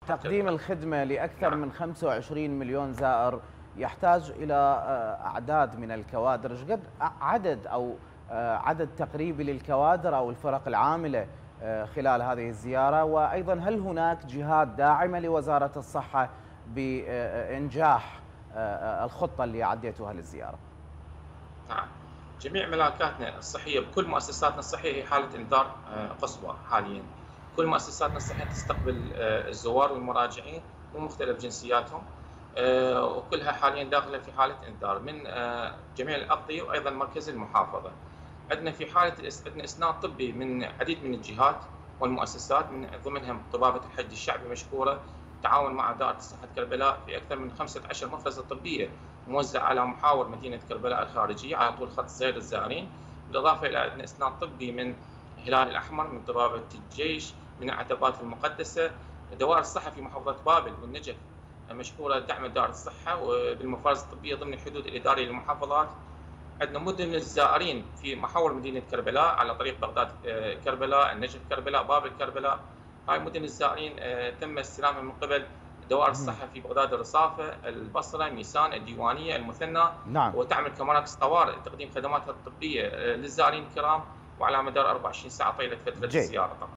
تقديم الخدمة لأكثر من 25 مليون زائر يحتاج إلى أعداد من الكوادر. إيش قد عدد أو عدد تقريبي للكوادر أو الفرق العاملة خلال هذه الزيارة؟ وأيضا هل هناك جهات داعمة لوزارة الصحة بإنجاح الخطة اللي عديتوها للزيارة؟ نعم، جميع ملاكاتنا الصحية بكل مؤسساتنا الصحية هي حالة إنذار قصوى حاليا. كل مؤسساتنا الصحية تستقبل الزوار والمراجعين ومختلف جنسياتهم، وكلها حاليا داخلة في حالة إنذار من جميع الأقضية وأيضا مركز المحافظة. عندنا في حالة عندنا إسناد طبي من عديد من الجهات والمؤسسات، من ضمنها طبابة الحج الشعبي مشكورة، تعاون مع دائرة صحة كربلاء في أكثر من 15 مفرزة طبية موزعة على محاور مدينة كربلاء الخارجية على طول خط سير الزائرين، بالإضافة إلى عندنا إسناد طبي من الهلال الأحمر، من طبابة الجيش، من العتبات المقدسة، دوائر الصحة في محافظة بابل والنجف مشكورة دعم دائرة الصحة وبالمفارز الطبية ضمن الحدود الإدارية للمحافظات. عندنا مدن الزائرين في محور مدينة كربلاء على طريق بغداد كربلاء، النجف كربلاء، بابل كربلاء. هاي مدن الزائرين تم استلامها من قبل دوائر الصحة في بغداد، الرصافة، البصرة، ميسان، الديوانية، المثنى. نعم. وتعمل كمراكز طوارئ تقديم خدماتها الطبية للزائرين الكرام وعلى مدار 24 ساعة طيلة فترة الزيارة طبعا.